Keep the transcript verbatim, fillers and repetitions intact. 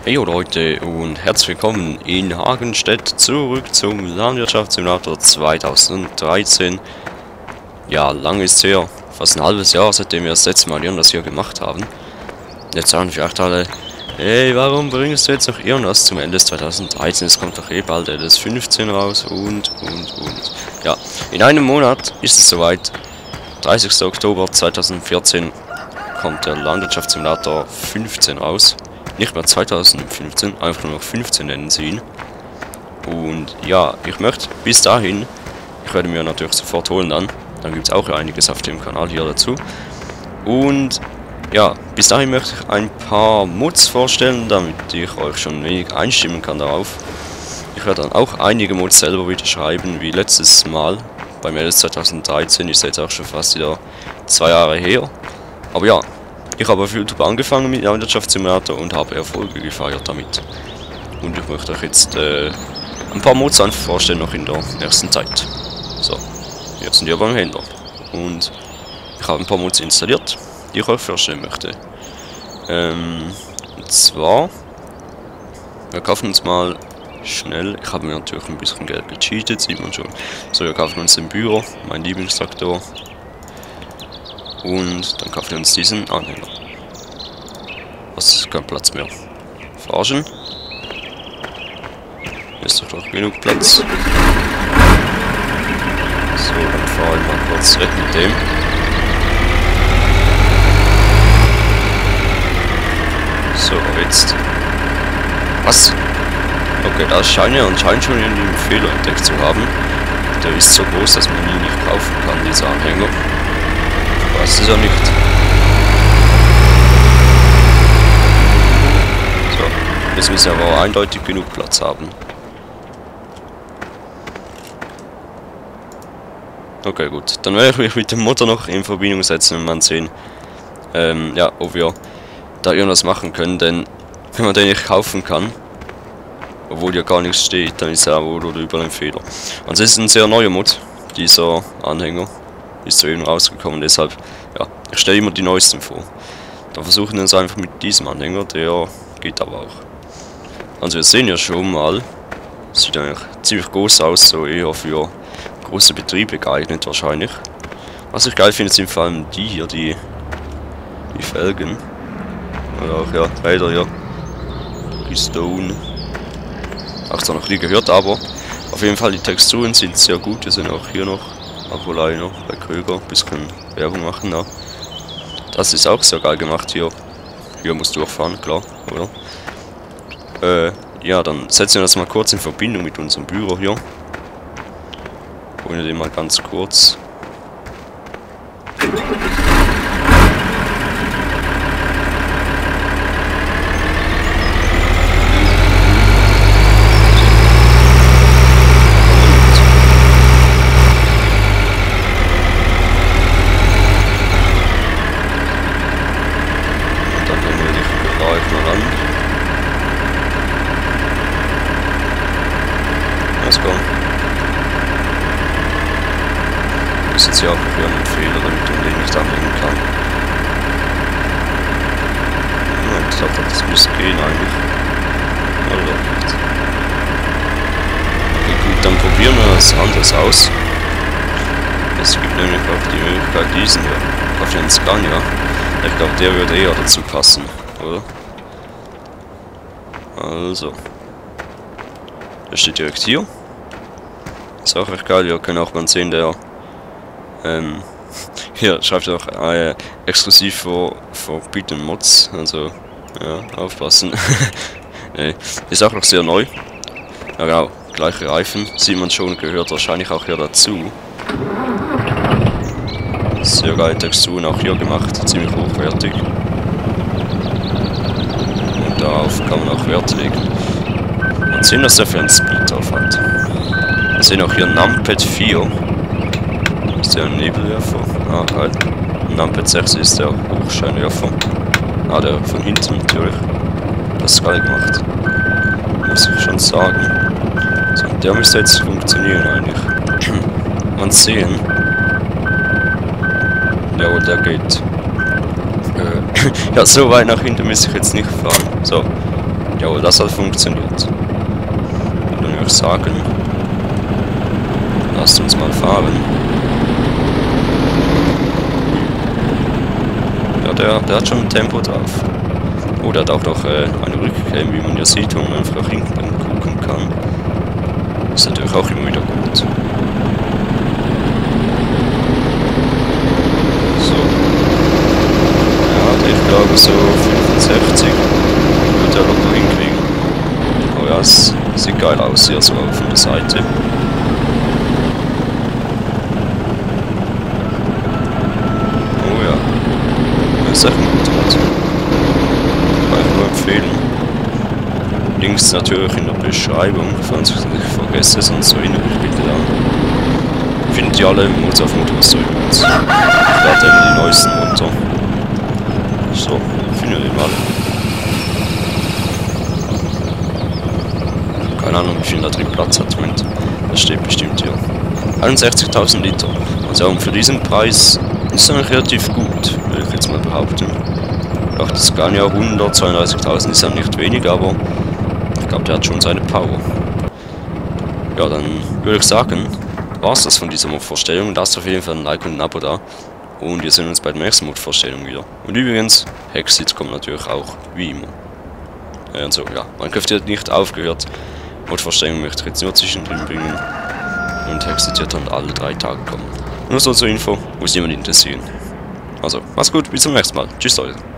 Hey Leute und herzlich willkommen in Hagenstedt zurück zum Landwirtschaftssimulator zweitausenddreizehn. Ja, lang ist es her, fast ein halbes Jahr, seitdem wir das letzte Mal irgendwas hier gemacht haben. Jetzt sagen vielleicht alle, hey, warum bringst du jetzt noch irgendwas zum Ende des zweitausenddreizehn? Es kommt doch eh bald L S fünfzehn raus und, und, und. Ja, in einem Monat ist es soweit. dreißigster Oktober zweitausendvierzehn kommt der Landwirtschaftssimulator fünfzehn raus. Nicht mehr zweitausendfünfzehn, einfach nur noch fünfzehn nennen sie ihn. Und ja, ich möchte bis dahin, ich werde mir natürlich sofort holen dann, dann gibt es auch einiges auf dem Kanal hier dazu. Und ja, bis dahin möchte ich ein paar Mods vorstellen, damit ich euch schon ein wenig einstimmen kann darauf. Ich werde dann auch einige Mods selber wieder schreiben, wie letztes Mal. Beim L S zweitausenddreizehn ist jetzt auch schon fast wieder zwei Jahre her. Aber ja, ich habe auf YouTube angefangen mit Landwirtschaftssimulator und habe Erfolge gefeiert damit. Und ich möchte euch jetzt äh, ein paar Mods einfach vorstellen, noch in der ersten Zeit. So, jetzt sind wir beim Händler. Und ich habe ein paar Mods installiert, die ich euch vorstellen möchte. Ähm, und zwar, wir kaufen uns mal schnell, ich habe mir natürlich ein bisschen Geld gecheatet, sieht man schon. So, wir kaufen uns den Büro, mein Lieblingstraktor. Und dann kaufen wir uns diesen Anhänger. Das ist kein Platz mehr. Verarschen. Hier ist doch noch genug Platz. So, dann fahre ich mal kurz weg mit dem. So, jetzt. Was? Okay, da scheint ja anscheinend schon irgendwie einen Fehler entdeckt zu haben. Der ist so groß, dass man ihn nicht kaufen kann, dieser Anhänger. Das ist er nicht. So, jetzt müssen wir aber eindeutig genug Platz haben. Okay, gut. Dann werde ich mich mit dem Motor noch in Verbindung setzen und mal sehen, ähm, ja, ob wir da irgendwas machen können, denn wenn man den nicht kaufen kann, obwohl hier gar nichts steht, dann ist er wohl oder überall ein Fehler. Und es ist ein sehr neuer Mod, dieser Anhänger. Ist soeben rausgekommen, deshalb, ja, ich stelle immer die neuesten vor. Dann versuchen wir es einfach mit diesem Anhänger, der geht aber auch. Also wir sehen ja schon mal, sieht eigentlich ziemlich groß aus, so eher für große Betriebe geeignet wahrscheinlich. Was ich geil finde, sind vor allem die hier, die, die Felgen. Oder auch, ja, Räder hier. Stone. Auch zwar noch nie gehört, aber auf jeden Fall die Texturen sind sehr gut, wir sind auch hier noch. Apolliner bei Kröger, ein bisschen Werbung machen da. Das ist auch sehr geil gemacht hier. Hier musst du auch fahren, klar, oder? Äh, ja, dann setzen wir das mal kurz in Verbindung mit unserem Büro hier. Holen wir den mal ganz kurz. Das ist jetzt ja auch wieder ein Fehler, damit man den nicht anlegen kann. Ja, ich dachte, das müsste gehen eigentlich. Aber doch nicht. Okay, gut, dann probieren wir das anders aus. Es gibt nämlich auch die Möglichkeit, diesen hier. Auf den Scania. Ich glaube, der würde eher dazu passen, oder? Also. Der steht direkt hier. Ist auch recht geil, wir können auch mal sehen, der ähm, hier schreibt er auch äh, exklusiv für Forbidden Mods, also ja, aufpassen. Nee, ist auch noch sehr neu. Ja genau, gleiche Reifen, sieht man schon, gehört wahrscheinlich auch hier dazu. Sehr geile Texturen auch hier gemacht, ziemlich hochwertig. Und darauf kann man auch Wert legen. Und sehen, was der für einen Speed drauf hat. Wir sehen auch hier Numpad vier. Ist der ein Nebelwerfer? Ah, geil. Numpad sechs ist der Hochscheinwerfer. Ah, der von hinten natürlich. Das ist geil gemacht. Muss ich schon sagen. So, der müsste jetzt funktionieren eigentlich. Man sehen. Ja, der geht. Äh, ja, so weit nach hinten müsste ich jetzt nicht fahren. So. Jawohl, das hat funktioniert. Dann würde ich sagen, lasst uns mal fahren. Ja, der, der hat schon ein Tempo drauf. Oh, der hat auch noch äh, eine Rückcam, wie man ja sieht, wo man einfach hinten gucken kann. Das ist natürlich auch immer wieder gut. So. Ja, ich glaube so fünfundsechzig wird er locker hinkriegen. Oh ja, es sieht geil aus hier so von der Seite. Oh ja, das ist echt ein guter Ort. Kann ich nur empfehlen. Links natürlich in der Beschreibung, falls ich es nicht vergesse, sonst so erinnere ich bitte an. Findet ihr alle Mods auf Motorster übrigens. Ich lade immer die neuesten runter. So, finden wir die mal. Keine Ahnung, wie viel da drin Platz hat. Moment. Das steht bestimmt hier. einundsechzigtausend Liter. Also für diesen Preis ist er noch relativ gut, würde ich jetzt mal behaupten. Auch das Scania hundert, zweiunddreißigtausend ist ja nicht wenig, aber ich glaube, der hat schon seine Power. Ja, dann würde ich sagen, war es das von dieser Mod-Vorstellung. Lasst auf jeden Fall ein Like und ein Abo da. Und wir sehen uns bei der nächsten Mod-Vorstellung wieder. Und übrigens, Hexit kommt natürlich auch, wie immer. Ja, und so, ja, Minecraft hat nicht aufgehört. Mod-Vorstellung möchte ich jetzt nur zwischendrin bringen. Und Hexit wird dann alle drei Tage kommen. Nur so zur Info, muss jemand interessieren. Also, mach's gut, bis zum nächsten Mal. Tschüss, Leute.